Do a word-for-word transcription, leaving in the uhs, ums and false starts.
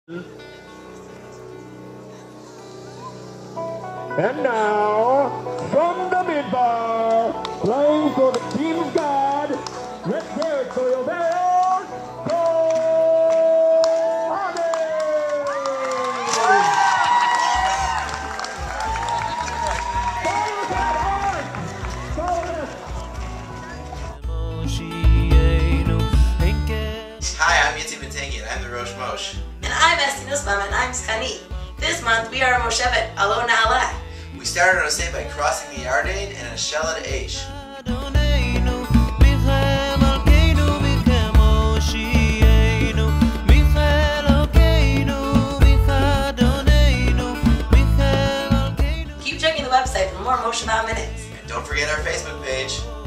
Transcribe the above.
And now, from the midbar, playing for the team's God, let's hear it for your very own Hi, I'm Yitzi Bentengi and I'm the Rosh Moshe. And I'm Esti Nussbaum and I'm Tochnit. This month we are Moshevet Alo Na'aleh. We started our stay by crossing the Yarden and a Shelah Eish. Keep checking the website for more Moshevet minutes. And don't forget our Facebook page.